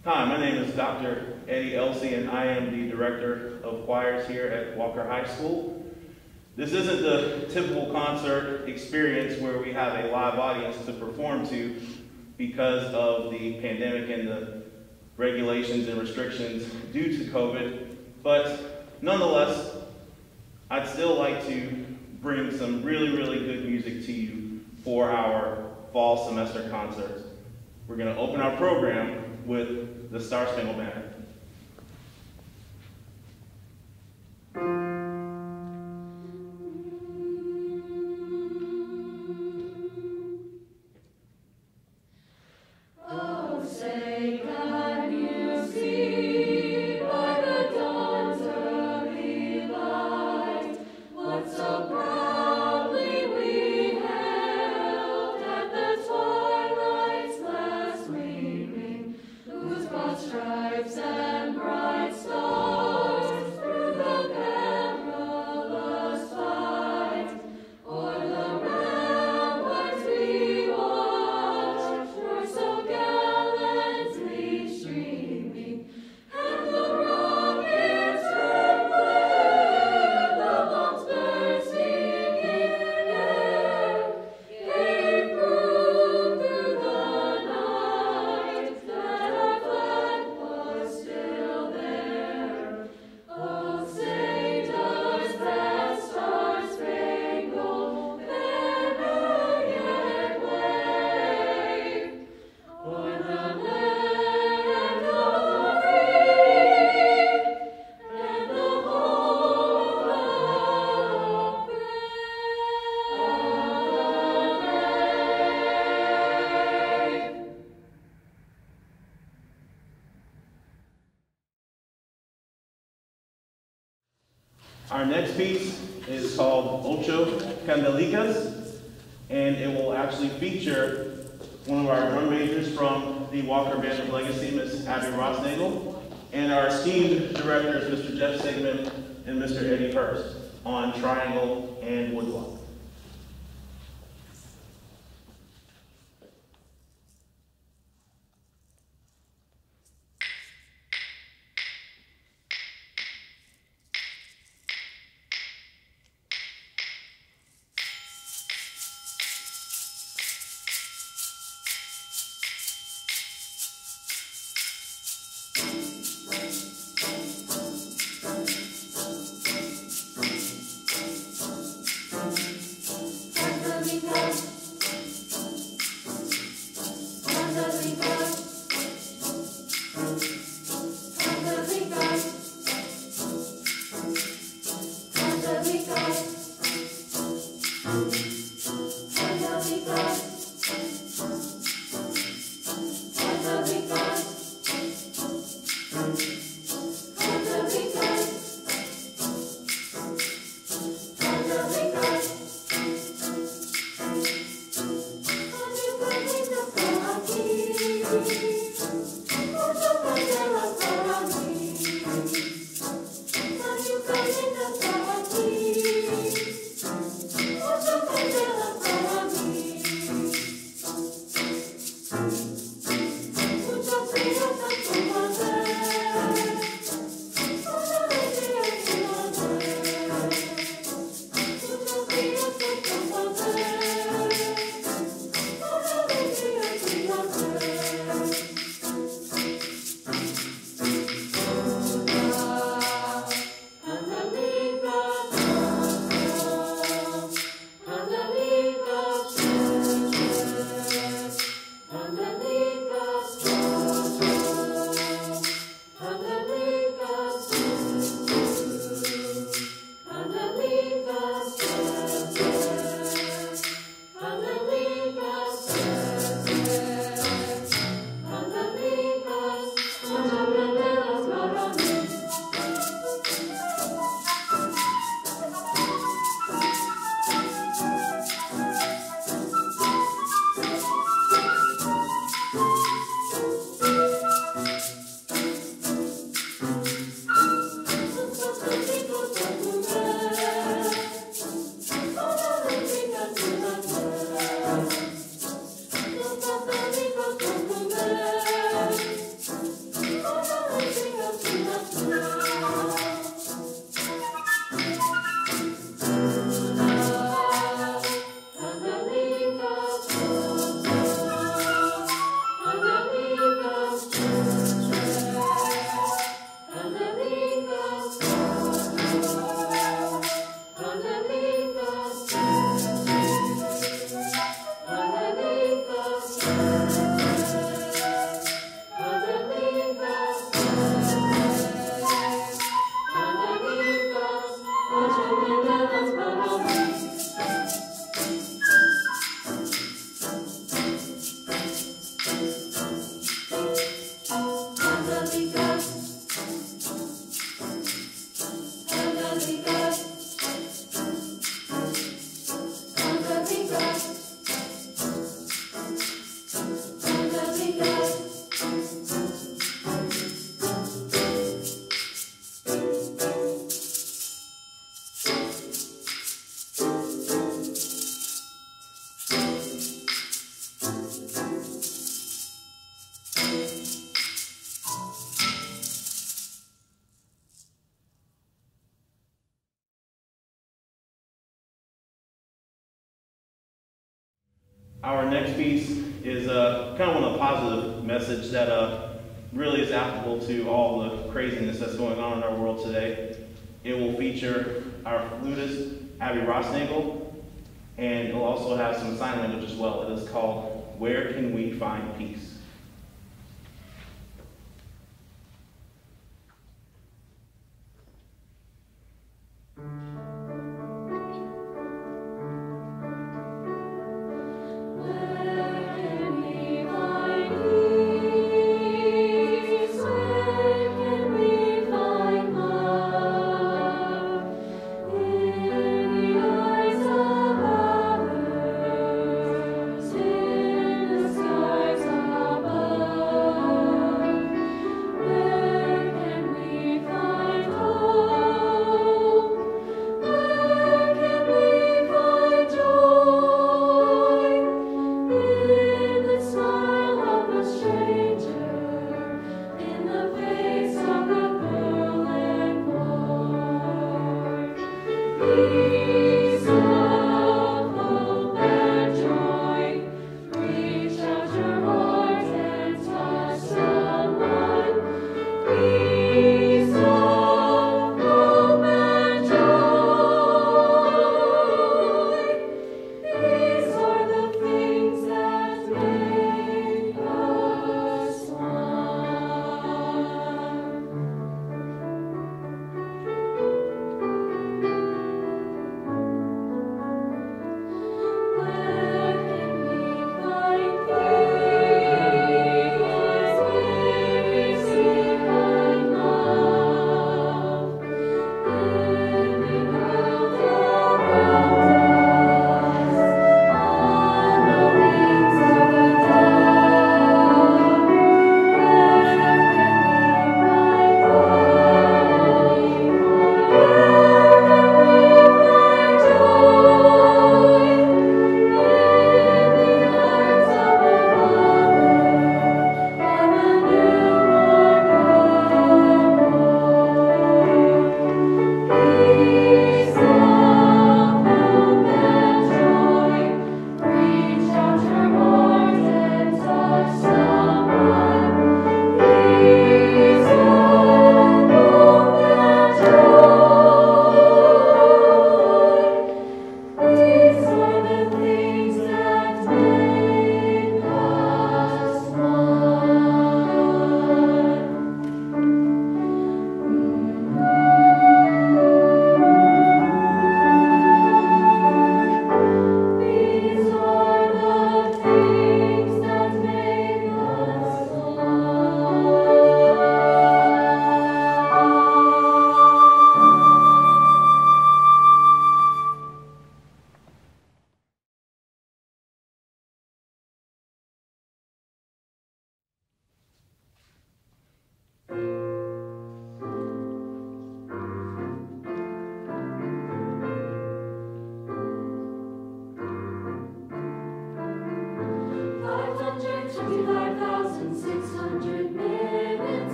Hi, my name is Dr. Eddie Elsey, and I am the Director of Choirs here at Walker High School. This isn't the typical concert experience where we have a live audience to perform to because of the pandemic and the regulations and restrictions due to COVID, but nonetheless, I'd still like to bring some really good music to you for our fall semester concerts. We're going to open our program with the Star Spangled Banner. Our next piece is called Ocho Candelicas, and it will actually feature one of our drum majors from the Walker Band of Legacy, Miss Abby Rossnagel, and our esteemed directors, Mr. Jeff Sigmund and Mr. Eddie Hurst, on triangle and woodblock. Our next piece is kind of a positive message that really is applicable to all the craziness that's going on in our world today. It will feature our flutist, Abby Rossnagel, and it will also have some sign language as well. It is called Where Can We Find Peace? Skies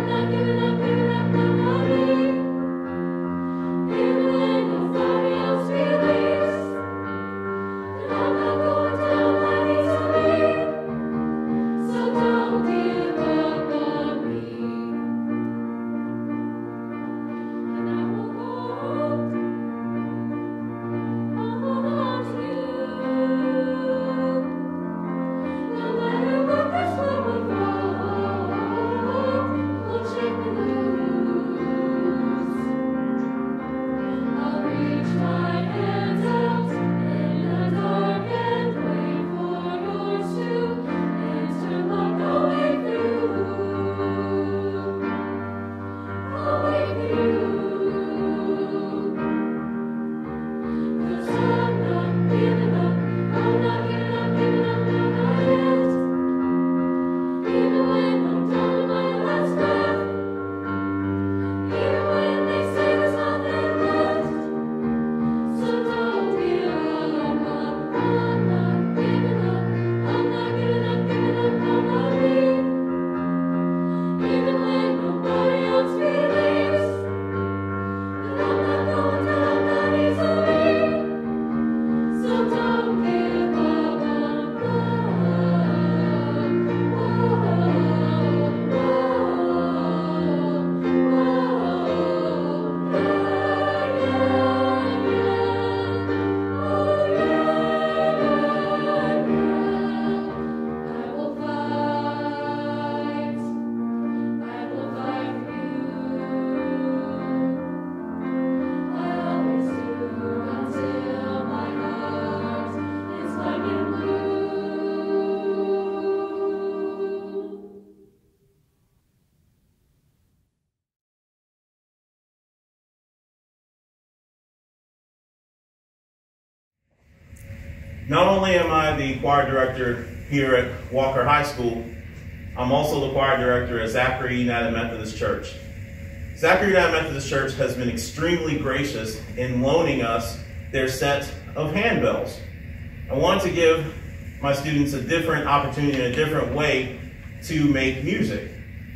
Not only am I the choir director here at Walker High School, I'm also the choir director at Zachary United Methodist Church. Zachary United Methodist Church has been extremely gracious in loaning us their set of handbells. I want to give my students a different opportunity and a different way to make music.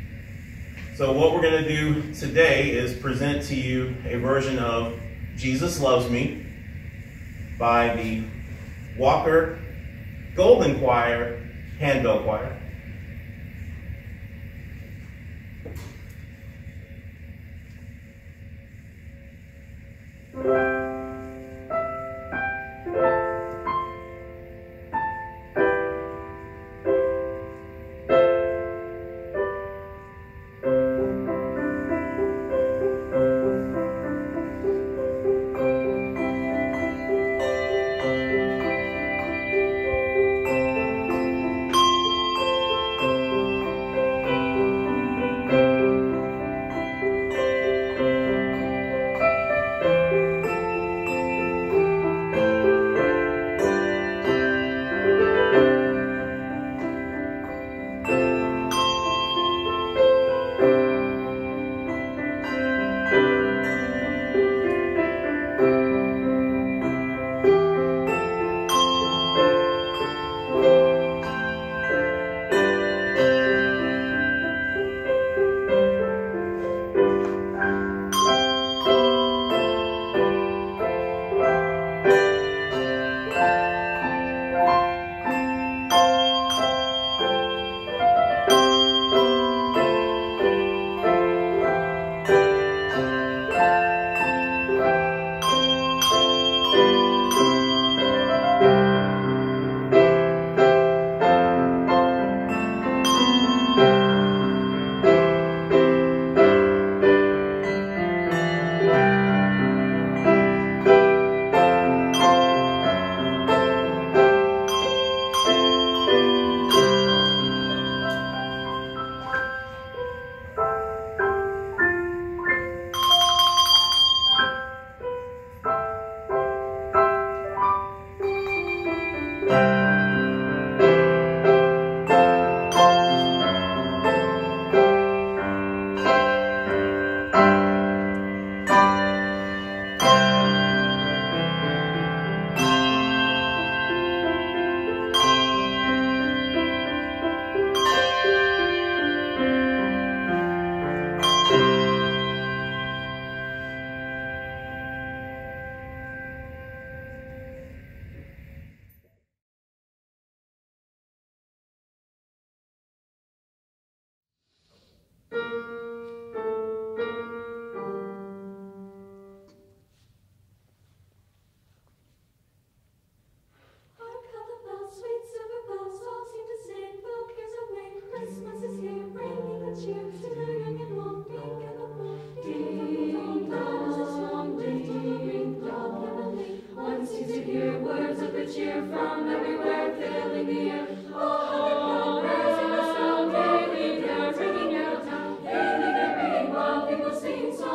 So what we're going to do today is present to you a version of Jesus Loves Me by the Walker Golden Choir Handbell Choir.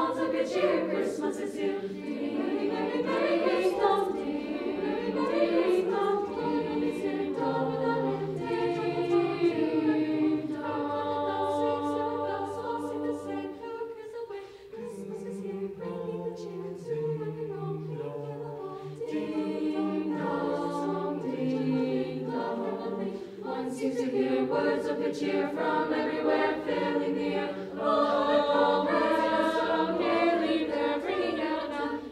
bells of good cheer, Christmas is here. Ding dong, ding dong, ding dong, ding dong, ding dong. Sing the same carols away. Christmas is here, bringing the cheer to rock and roll. Ding dong, ding dong. One seems to hear words of good cheer from everywhere, filling the air. All around, nearly they're ringing out now.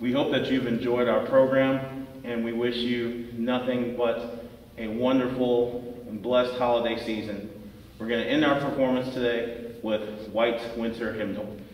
We hope that you've enjoyed our program, and we wish you nothing but a wonderful and blessed holiday season. We're going to end our performance today with White Winter Hymnal.